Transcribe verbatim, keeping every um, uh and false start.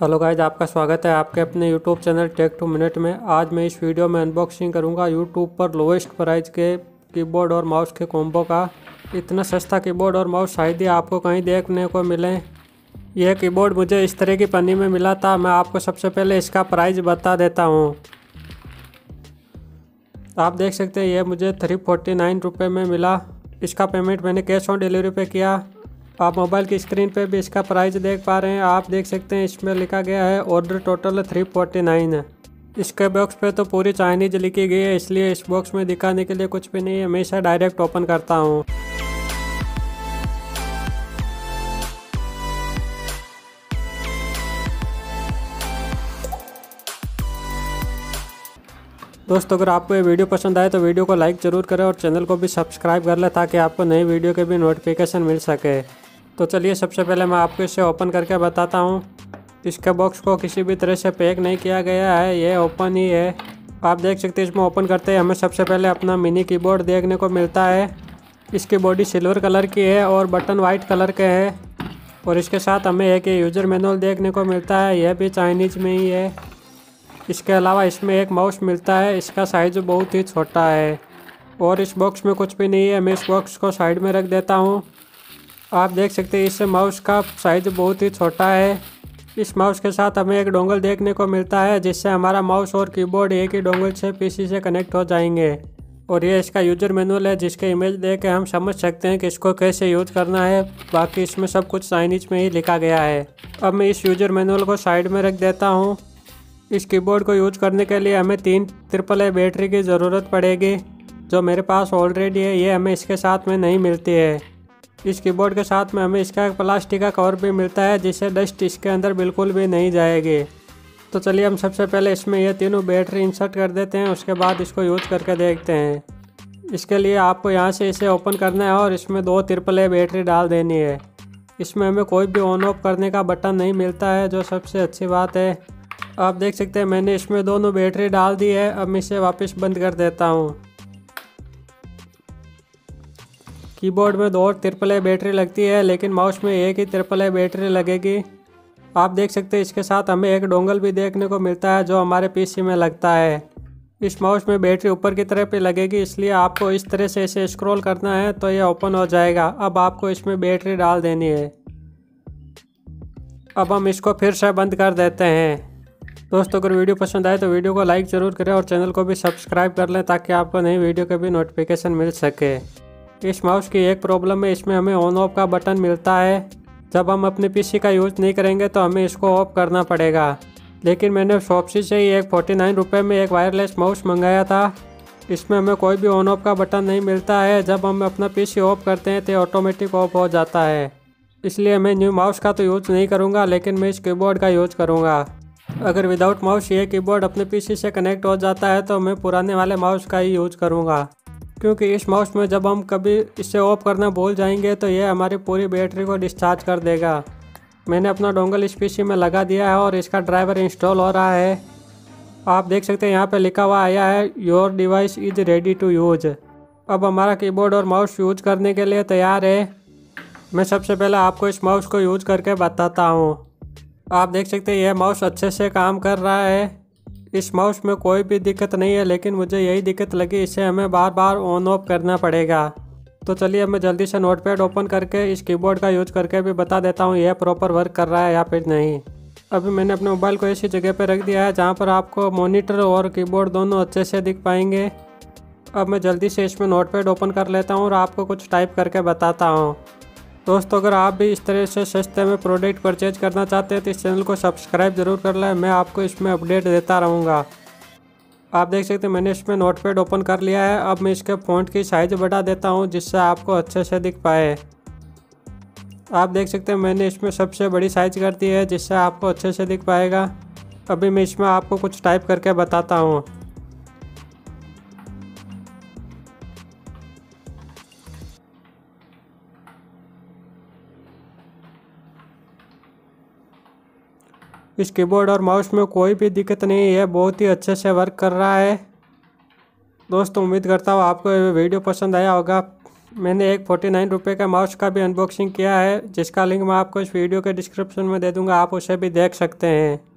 Hello guys, आपका स्वागत है आपके अपने YouTube channel Tech Two Minute में। आज मैं इस वीडियो में अनबॉक्सिंग करूंगा यूट्यूब पर लोवेस्ट प्राइस के कीबोर्ड और माउस के कॉम्बो का। इतना सस्ता कीबोर्ड और माउस शायद ही आपको कहीं देखने को मिले। यह कीबोर्ड मुझे इस तरह की पन्नी में मिला था। मैं आपको सबसे पहले इसका प्राइस बता देता हूँ। आप देख सकते हैं यह मुझे थ्री फोर्टी नाइन रुपये में मिला। इसका पेमेंट मैंने कैश ऑन डिलीवरी पे किया। आप मोबाइल की स्क्रीन पे भी इसका प्राइस देख पा रहे हैं। आप देख सकते हैं इसमें लिखा गया है order total three forty nine है। इसके बॉक्स पे तो पूरी चाइनीज लिखी गई है, इसलिए इस बॉक्स में दिखाने के लिए कुछ भी नहीं है। मैं इसे डायरेक्ट ओपन करता हूँ। दोस्तों, अगर आपको ये वीडियो पसंद आए तो वीडियो को लाइक ज़रूर करें और चैनल को भी सब्सक्राइब कर लें ताकि आपको नई वीडियो के भी नोटिफिकेशन मिल सके। तो चलिए सबसे पहले मैं आपको इसे ओपन करके बताता हूँ। इसके बॉक्स को किसी भी तरह से पैक नहीं किया गया है, ये ओपन ही है। आप देख सकते हैं इसमें ओपन करते हैं हमें सबसे पहले अपना मिनी कीबोर्ड देखने को मिलता है। इसकी बॉडी सिल्वर कलर की है और बटन वाइट कलर के है। और इसके साथ हमें एक यूज़र मैनुअल देखने को मिलता है, यह भी चाइनीज़ में ही है। इसके अलावा इसमें एक माउस मिलता है, इसका साइज़ बहुत ही छोटा है। और इस बॉक्स में कुछ भी नहीं है। मैं इस बॉक्स को साइड में रख देता हूँ। आप देख सकते हैं इस माउस का साइज़ बहुत ही छोटा है। इस माउस के साथ हमें एक डोंगल देखने को मिलता है, जिससे हमारा माउस और कीबोर्ड एक ही डोंगल से पीसी से कनेक्ट हो जाएंगे। और ये इसका यूज़र मैनुअल है, जिसके इमेज देख के हम समझ सकते हैं कि इसको कैसे यूज़ करना है। बाकी इसमें सब कुछ चाइनीज़ में ही लिखा गया है। अब मैं इस यूज़र मैनुअल को साइड में रख देता हूँ। इस कीबोर्ड को यूज करने के लिए हमें तीन ट्रिपल ए बैटरी की ज़रूरत पड़ेगी, जो मेरे पास ऑलरेडी है। ये हमें इसके साथ में नहीं मिलती है। इस कीबोर्ड के साथ में हमें इसका एक प्लास्टिक का कवर भी मिलता है, जिससे डस्ट इसके अंदर बिल्कुल भी नहीं जाएगी। तो चलिए हम सबसे पहले इसमें ये तीनों बैटरी इंसर्ट कर देते हैं, उसके बाद इसको यूज करके देखते हैं। इसके लिए आपको यहाँ से इसे ओपन करना है और इसमें दो ट्रिपल ए बैटरी डाल देनी है। इसमें हमें कोई भी ऑन ऑफ करने का बटन नहीं मिलता है, जो सबसे अच्छी बात है। आप देख सकते हैं मैंने इसमें दोनों बैटरी डाल दी है। अब मैं इसे वापस बंद कर देता हूँ। कीबोर्ड में दो ट्रिपल ए बैटरी लगती है, लेकिन माउस में एक ही ट्रिपल ए बैटरी लगेगी। आप देख सकते हैं इसके साथ हमें एक डोंगल भी देखने को मिलता है, जो हमारे पीसी में लगता है। इस माउस में बैटरी ऊपर की तरफ पे लगेगी, इसलिए आपको इस तरह से इसे स्क्रॉल करना है तो ये ओपन हो जाएगा। अब आपको इसमें बैटरी डाल देनी है। अब हम इसको फिर से बंद कर देते हैं। दोस्तों, अगर वीडियो पसंद आए तो वीडियो को लाइक ज़रूर करें और चैनल को भी सब्सक्राइब कर लें ताकि आपको नई वीडियो के भी नोटिफिकेशन मिल सके। इस माउस की एक प्रॉब्लम है, इसमें हमें ऑन ऑफ का बटन मिलता है। जब हम अपने पीसी का यूज़ नहीं करेंगे तो हमें इसको ऑफ करना पड़ेगा। लेकिन मैंने शॉपसी से ही एक फोर्टी नाइन रुपये में एक वायरलेस माउस मंगाया था। इसमें हमें कोई भी ऑन ऑफ का बटन नहीं मिलता है। जब हम अपना पीसी ऑफ करते हैं तो ऑटोमेटिक ऑफ हो जाता है। इसलिए मैं न्यू माउस का तो यूज़ नहीं करूँगा, लेकिन मैं इस कीबोर्ड का यूज़ करूँगा। अगर विदाउट माउस ये कीबोर्ड अपने पीसी से कनेक्ट हो जाता है तो मैं पुराने वाले माउस का ही यूज़ करूँगा, क्योंकि इस माउस में जब हम कभी इसे ऑफ करना भूल जाएंगे तो ये हमारी पूरी बैटरी को डिस्चार्ज कर देगा। मैंने अपना डोंगल इस पीसी में लगा दिया है और इसका ड्राइवर इंस्टॉल हो रहा है। आप देख सकते हैं यहाँ पे लिखा हुआ आया है your device is ready to use. अब हमारा कीबोर्ड और माउस यूज करने के लिए तैयार है। मैं सबसे पहले आपको इस माउस को यूज करके बताता हूँ। आप देख सकते हैं यह माउस अच्छे से काम कर रहा है। इस माउस में कोई भी दिक्कत नहीं है, लेकिन मुझे यही दिक्कत लगी, इसे हमें बार बार ऑन ऑफ करना पड़ेगा। तो चलिए मैं जल्दी से नोटपैड ओपन करके इस कीबोर्ड का यूज करके भी बता देता हूँ यह प्रॉपर वर्क कर रहा है या फिर नहीं। अभी मैंने अपने मोबाइल को ऐसी जगह पर रख दिया है जहाँ पर आपको मॉनिटर और कीबोर्ड दोनों अच्छे से दिख पाएंगे। अब मैं जल्दी से इसमें नोटपैड ओपन कर लेता हूँ और आपको कुछ टाइप करके बताता हूँ। दोस्तों, अगर आप भी इस तरह से सस्ते में प्रोडक्ट परचेज करना चाहते हैं तो इस चैनल को सब्सक्राइब जरूर कर लें। मैं आपको इसमें अपडेट देता रहूँगा। आप देख सकते हैं मैंने इसमें नोटपैड ओपन कर लिया है। अब मैं इसके फ़ॉन्ट की साइज़ बढ़ा देता हूँ, जिससे आपको अच्छे से दिख पाए। आप देख सकते हैं मैंने इसमें सबसे बड़ी साइज़ कर दी है, जिससे आपको अच्छे से दिख पाएगा। अभी मैं इसमें आपको कुछ टाइप करके बताता हूँ। इस कीबोर्ड और माउस में कोई भी दिक्कत नहीं है, बहुत ही अच्छे से वर्क कर रहा है। दोस्तों, उम्मीद करता हूँ आपको ये वीडियो पसंद आया होगा। मैंने एक फोर्टी नाइन रुपये का माउस का भी अनबॉक्सिंग किया है, जिसका लिंक मैं आपको इस वीडियो के डिस्क्रिप्शन में दे दूंगा, आप उसे भी देख सकते हैं।